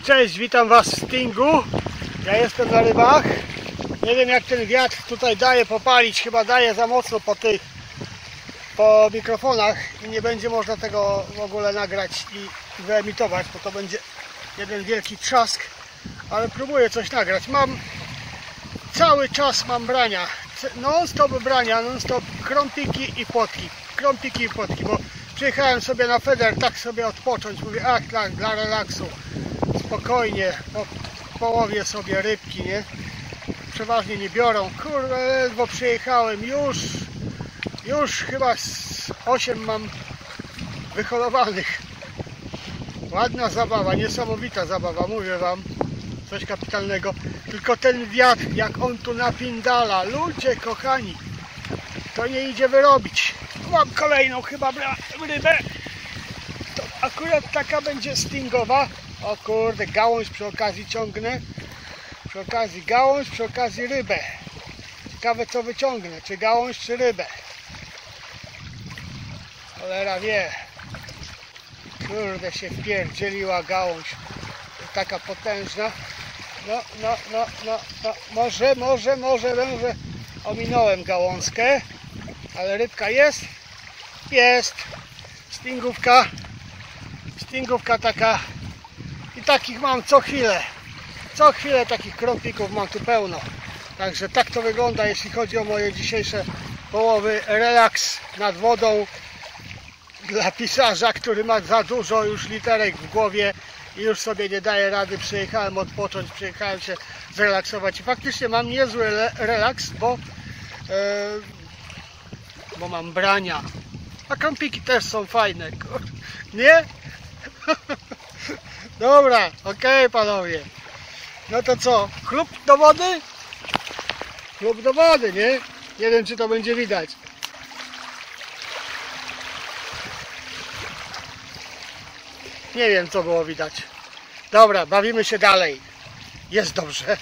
Cześć, witam Was w Stingu. Ja jestem na rybach. Nie wiem, jak ten wiatr tutaj daje popalić. Chyba daje za mocno po mikrofonach i nie będzie można tego w ogóle nagrać i wyemitować, bo to będzie jeden wielki trzask. Ale próbuję coś nagrać. Cały czas mam brania. Non-stop brania, non-stop krąpiki i płotki. Krąpiki i płotki, bo przyjechałem sobie na feder, tak sobie odpocząć. Mówię, ach, dla relaksu. Spokojnie, połowię sobie rybki, nie? Przeważnie nie biorą. Kurde, ledwo przyjechałem. Już chyba 8 mam wyholowanych. Ładna zabawa, niesamowita zabawa, mówię Wam. Coś kapitalnego. Tylko ten wiatr, jak on tu napindala. Ludzie kochani, to nie idzie wyrobić. Mam kolejną chyba rybę. To akurat taka będzie stingowa. O kurde, gałąź przy okazji ciągnę. Przy okazji gałąź, przy okazji rybę. Ciekawe, co wyciągnę, czy gałąź, czy rybę. Cholera wie. Kurde, się wpierdzieliła gałąź. Taka potężna. No. Może ominąłem gałązkę. Ale rybka jest? Jest. Stingówka taka. I takich mam co chwilę. Co chwilę takich krąpików mam tu pełno. Także tak to wygląda, jeśli chodzi o moje dzisiejsze połowy. Relaks nad wodą dla pisarza, który ma za dużo już literek w głowie i już sobie nie daje rady. Przyjechałem odpocząć, przyjechałem się zrelaksować i faktycznie mam niezły relaks, bo mam brania. A krąpiki też są fajne, nie? Dobra, okej, panowie. No to co? Chlub do wody? Chlub do wody, nie? Nie wiem, czy to będzie widać. Nie wiem, co było widać. Dobra, bawimy się dalej. Jest dobrze.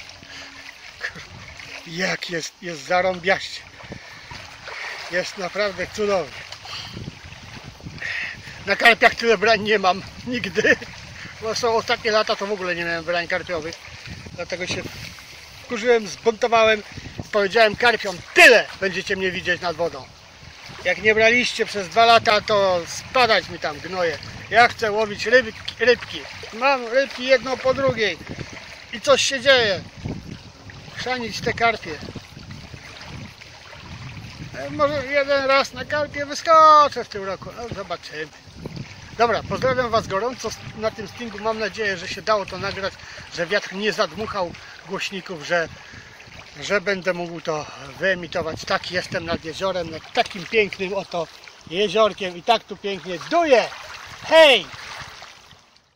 Jak jest zarąbiaście. Jest naprawdę cudownie. Na karpiach tyle brań nie mam nigdy. Bo są ostatnie lata, to w ogóle nie miałem brań karpiowych. Dlatego się wkurzyłem, zbuntowałem. Powiedziałem karpiom, tyle będziecie mnie widzieć nad wodą. Jak nie braliście przez 2 lata, to spadać mi tam gnoje. Ja chcę łowić rybki. Mam rybki jedną po drugiej. I coś się dzieje. Chrzanić te karpie. Może jeden raz na karpie wyskoczę w tym roku. No, zobaczymy. Dobra, pozdrawiam Was gorąco na tym stingu. Mam nadzieję, że się dało to nagrać, że wiatr nie zadmuchał głośników, że będę mógł to wyemitować. Tak, jestem nad jeziorem, nad takim pięknym oto jeziorkiem i tak tu pięknie duje. Hej!